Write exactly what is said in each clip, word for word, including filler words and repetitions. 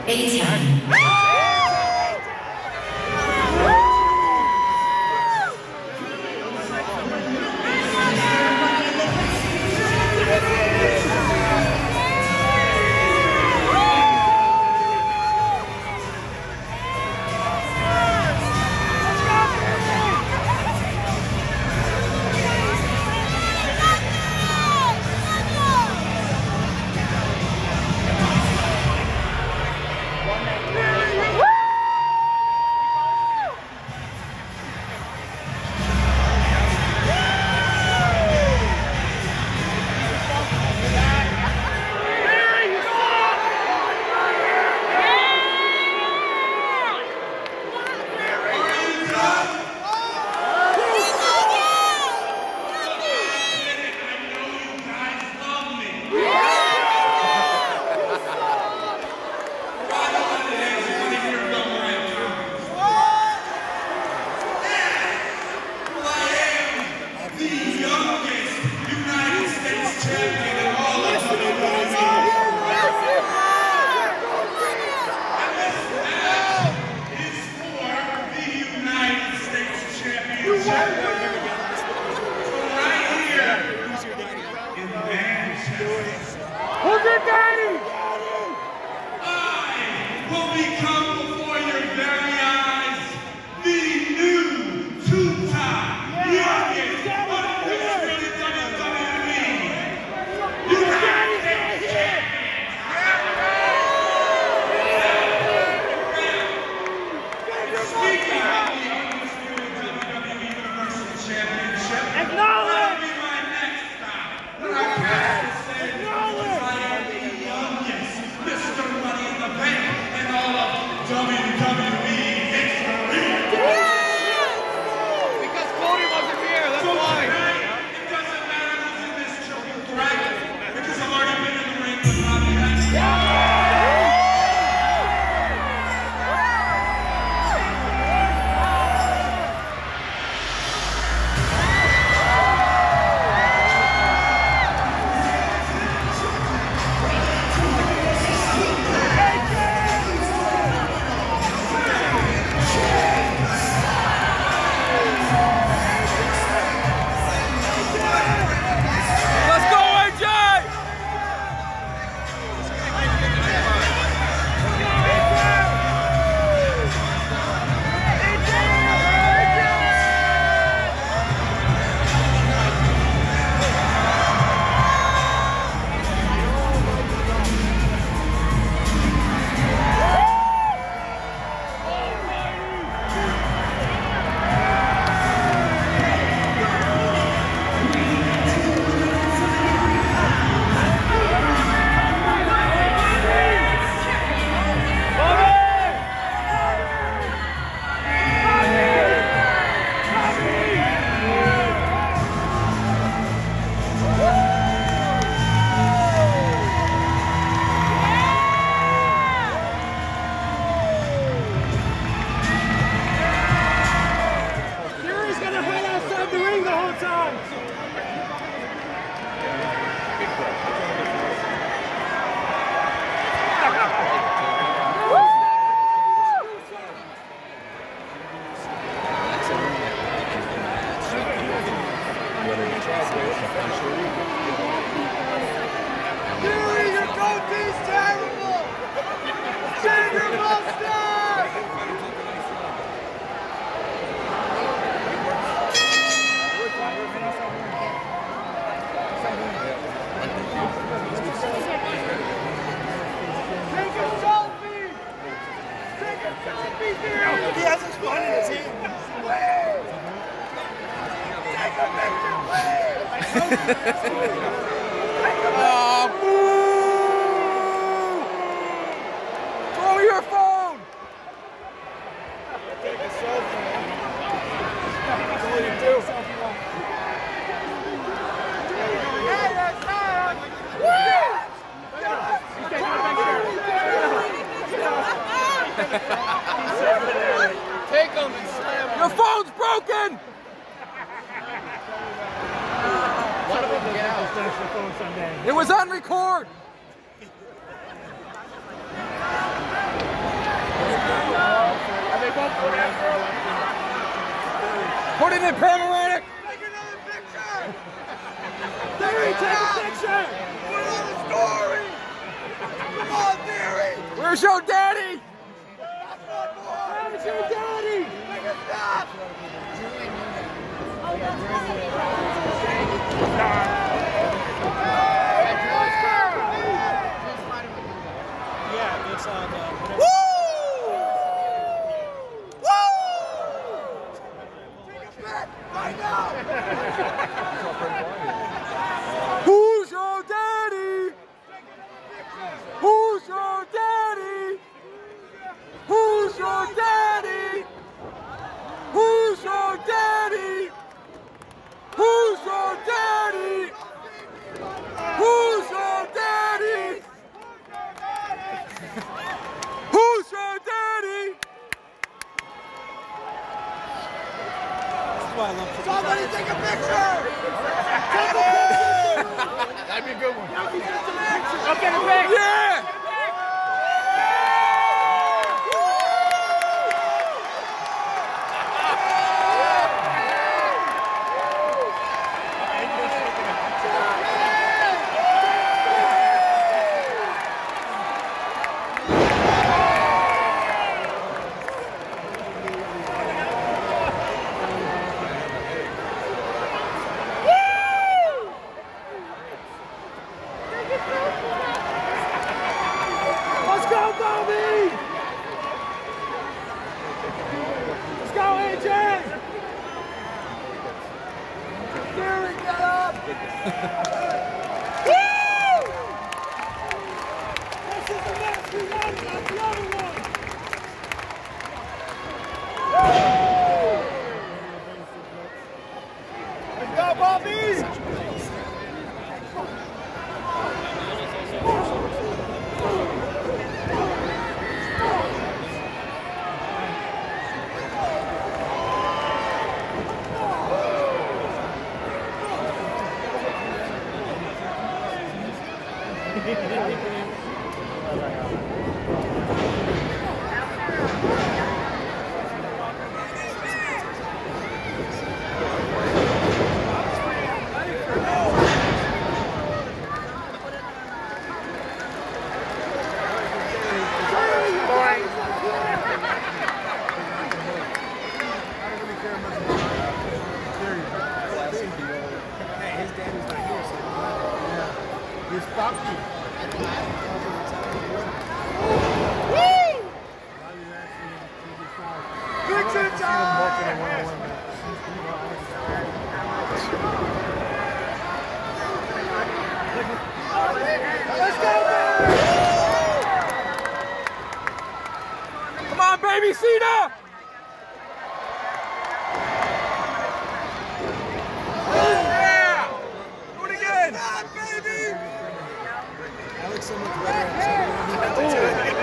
Oh, boo! Throw your phone! Take a selfie. That's all you do. Hey, that's not! Woo! Take him and slam him. Your phone's broken! It was on record! Put it in panoramic. Take another picture. Theory, take a picture. Put it on the story. Come on, Theory. Where's your daddy? That's my boy. Where's your daddy? Make it stop. Yeah, it's on. Uh, Woo! Right now! Who's your daddy? Who's your daddy? Who's your daddy? Who's your daddy? Who's your daddy? Who's your daddy? Who's your daddy? Somebody take a picture! Take a picture! That'd be a good one. Now we get some action! Okay, the pic. Yeah! Let's go, Bobby! Let's go, A J! Theory, get up! Woo! This is the match we wanted, that's the other one! Let's go, Bobby! Come on, baby, Cena! Yeah! Do it again! Baby! I look so much better.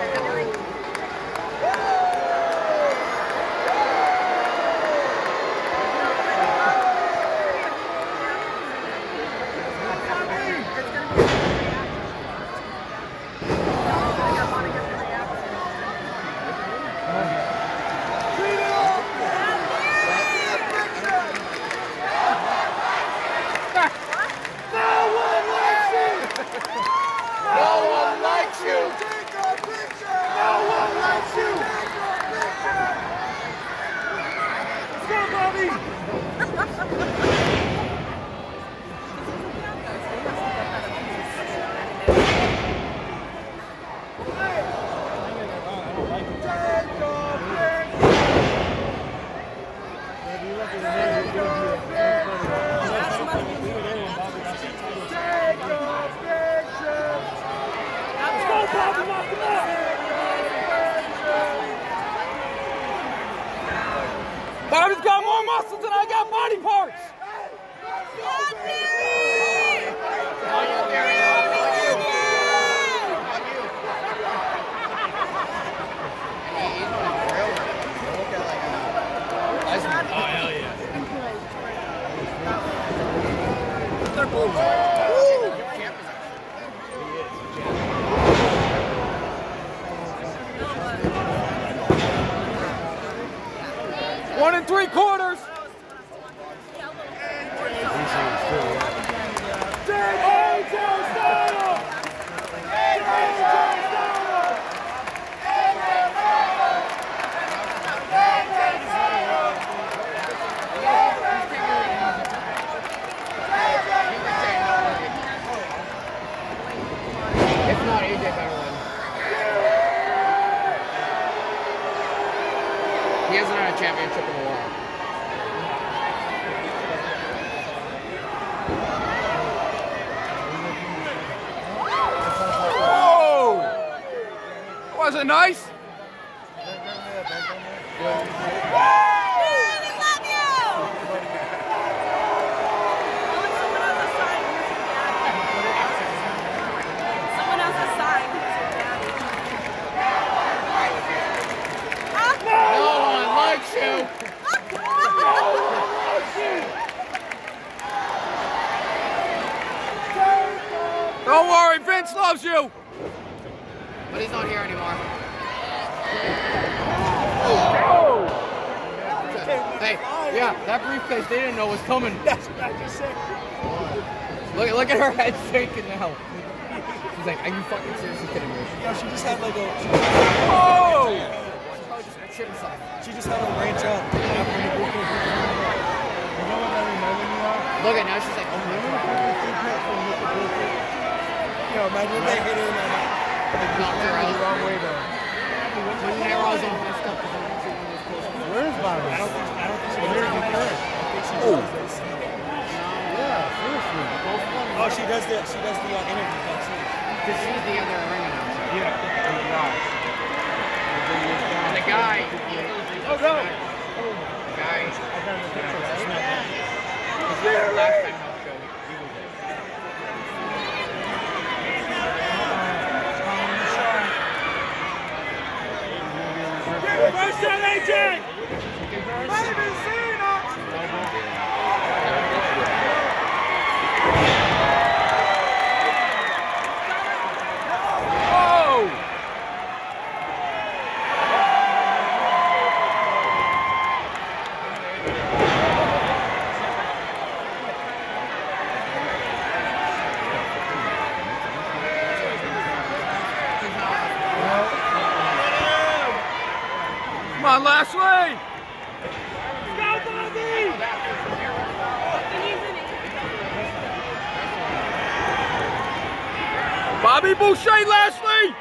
Bobby's got more muscles than I got body parts! Oh, hell yeah. One and three quarters. A J better win. He hasn't had a championship in a while. Oh! Was it nice? Don't worry, Vince loves you. But he's not here anymore. Oh. Hey, yeah, that briefcase they didn't know was coming. That's what I just said. Look, look at her head shaking now. She's like, are you fucking seriously kidding me? Yeah, she just had like a. She Oh! She probably just shit herself. She just had a ranch up. Look at now, she's like, oh my god. Yo, imagine if they hit her in the head. Knocked her out. The wrong way though. Her eyes all messed up because I didn't see one of those close. Where is Bobby? I don't think, I don't think she does that. I think she Oh. does this. Yeah, seriously. Oh, she does the she does the uh, interview backstage. Because she's the other ring announcer. Yeah. And the guy. Oh no. The guy. I got the picture. Last time on the show, he was there. First down, A J! Baby Cena! Oh! Come on, Lashley! Go, Bobby! Bobby Boucher, Lashley!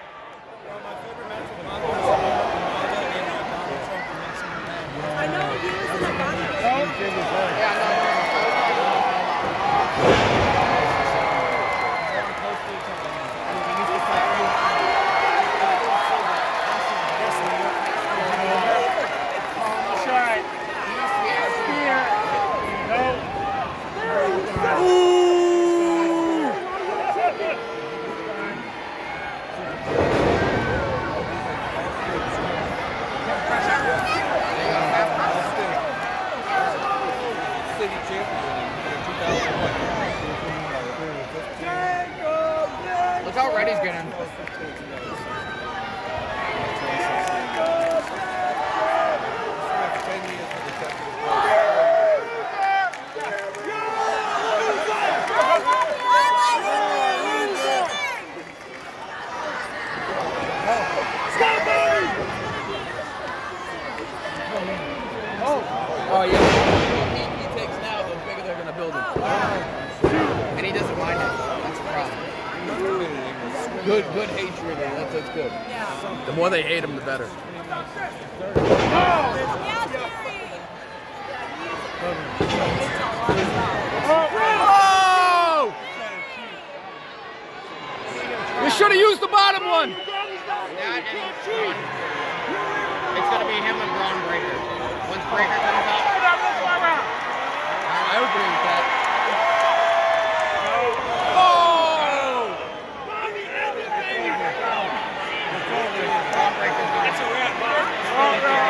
I know he was in a Bobby. Look how red he's getting. Oh, yeah. He, he takes now, the bigger they're going to build him. And he doesn't mind it. That's the problem. Good, good hatred. That's, that's good. The more they hate him, the better. Oh! You should have used the bottom one. That and Braun. It's going to be him and Braun Breaker. Once Breaker comes up. I agree with that. Oh! Braun Breaker's not. That's a wrap. All right.